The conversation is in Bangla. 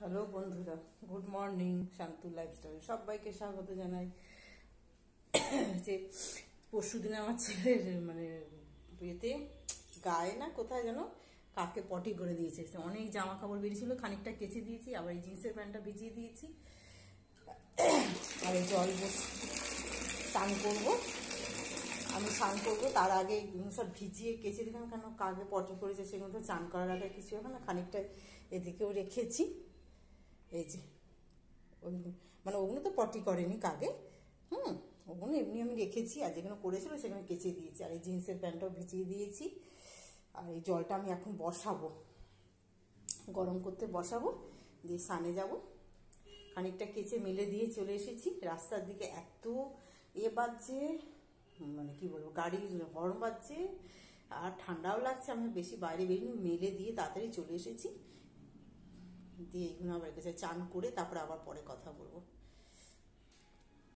হ্যালো বন্ধুরা, গুড মর্নিং। শান্তু লাইফস্টাইল সবাইকে স্বাগত জানাই। যে পরশু দিনে আমার ছেলের বিয়েতে গায়ে না কোথায় যেন কাকে পটি করে দিয়েছে। অনেক জামা কাপড় বেরিয়েছিল, খানিকটা কেচে দিয়েছি, আবার এই জিন্সের প্যান্টটা ভিজিয়ে দিয়েছি। আর এই জল স্নান করবো, আমি স্নান করবো তার আগে এগুলো সব ভিজিয়ে কেচে দিলাম, কেন কাকে পটি করেছে সেগুলো তো চান করার আগে কিছু হবে না। খানিকটা এদিকেও রেখেছি। এই যে ওই ওগুলো তো পটি করেনি কাগে, ওগুলো এমনি আমি রেখেছি, আর যেগুলো করেছিল সেখানে কেচে দিয়েছি। আর এই জিন্সের প্যান্টটাও ভিজিয়ে দিয়েছি। আর এই জলটা আমি এখন বসাবো, গরম করতে বসাবো, দিয়ে স্নানে যাব। খানিকটা কেচে মেলে দিয়ে চলে এসেছি। রাস্তার দিকে এত বাজছে, কি বলবো, গাড়ির হর্ন বাজছে আর ঠান্ডাও লাগছে। আমি বেশি বাইরে বেরিয়ে মেলে দিয়ে তাড়াতাড়ি চলে এসেছি। দিয়ে এইগুলো আবার কাছে চান করে তারপরে আবার পরে কথা বলবো।